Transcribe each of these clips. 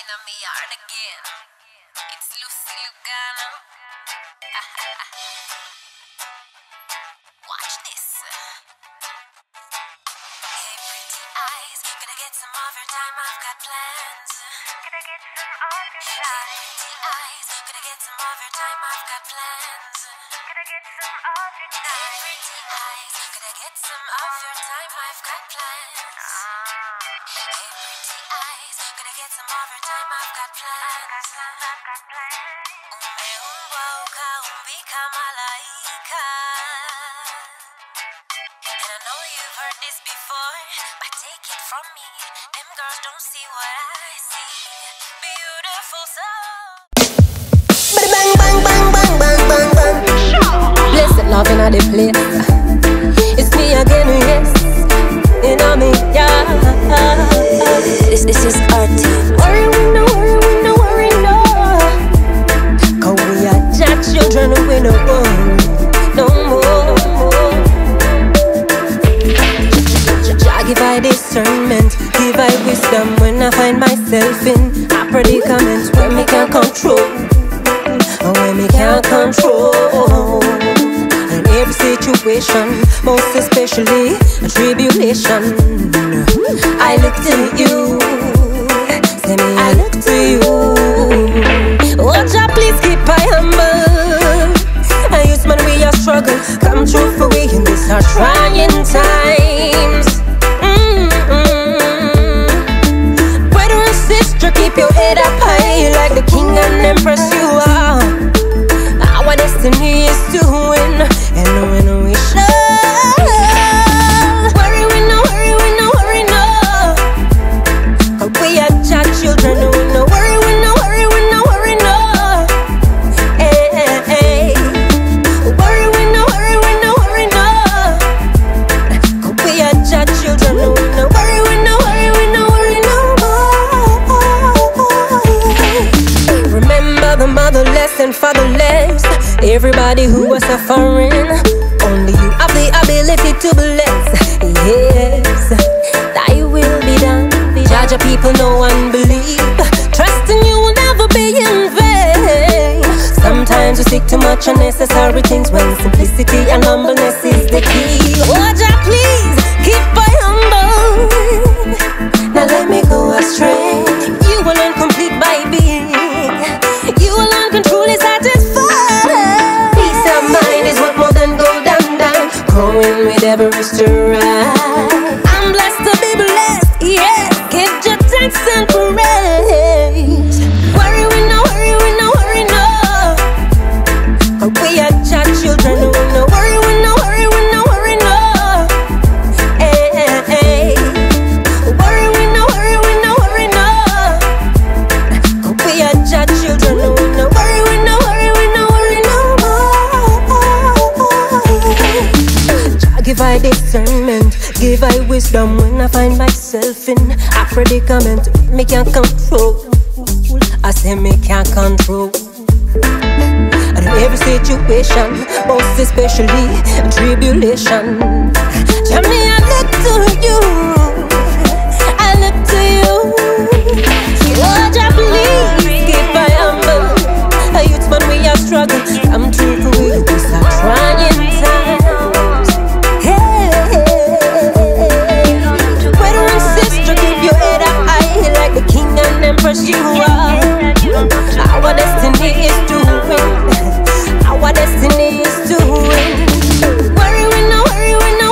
in my yard again. It's LUCY LUGANO. Watch this. Hey, pretty eyes, gonna get some overtime, I've got plans. Gonna get some overtime. Hey, pretty eyes, gonna get some overtime, I've got plans. Gonna get some overtime. Hey, pretty eyes, gonna get some overtime, I've got plans. Hey, pretty eyes, gonna get some overtime, I've got plans. Umeumbauka umbika malaika. And I know you've heard this before, but take it from me, them girls don't see what I see. Beautiful soul. Bang bang bang bang bang bang bang. Blessed love in the place. It's me again, yes. You know me, yeah. This is ARTICT. Worry we no, worry no. 'Cause we are just children, we no more, no more. Jah give I discernment, give I wisdom when I find myself in a predicament where me can't control, when me can't control. In every situation, most especially a tribulation, I look to you. Say me, I look to you. Oh, Jah, please keep I humble. I use man we a struggle, come true for we in this our trying times. Brother and sister, keep your head up high like the king and empress you are. Our destiny is to win, and when we shall. Worry we no, worry no. 'Cause we are Jah children, we no worry, we no worry, we no worry no. Hey, hey, hey. Worry we no, worry no. 'Cause we are Jah children, we no worry, we no worry, we no worry no more. Remember the motherless and fatherless, everybody who was suffering. Only you have the ability to bless. Yes, thy will be done. Judge your people, no one believe. Trusting you will never be in vain. Sometimes we seek too much unnecessary things when simplicity and humbleness is the key. Oh, Jah, please keep I humble. Now let me go astray. You alone complete my being. You alone can truly satisfy. Peace of mind is what more than gold and dime. Growing with every stride. I'm blessed to be blessed, yes. Give your thanks and praise. Worry we no, worry no. 'Cause we are Jah children, we no worry, we no worry no. Hey, hey, hey. Worry we no, worry no. 'Cause we are Jah children, we no worry, we no worry no more. Jah give I discernment, give I wisdom when I find myself in a predicament me can't control. I say me can't control. And in every situation, most especially tribulation, Jah me I look to you, I look to you. Oh, Jah, please keep I humble. A youth man we are struggle, I'm true for we this are trying times. Hey, brother and sister, keep your head up high like the king and empress you are. Our destiny is to win. Our destiny is to win. Worry we no, worry no.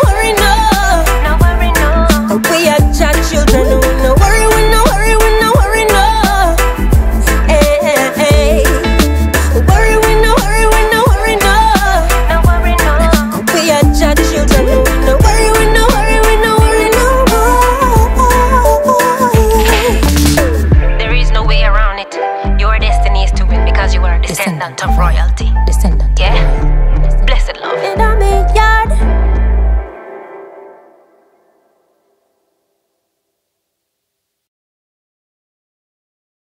'Cause we are Jah children, we no worry, we no worry no. Hey, hey, hey. Worry we no, worry no. 'Cause we are Jah children, we no worry, we no worry no more. There is no way around it. Your destiny is to win because you are a descendant of royalty. Descendant. Yeah? Blessed love.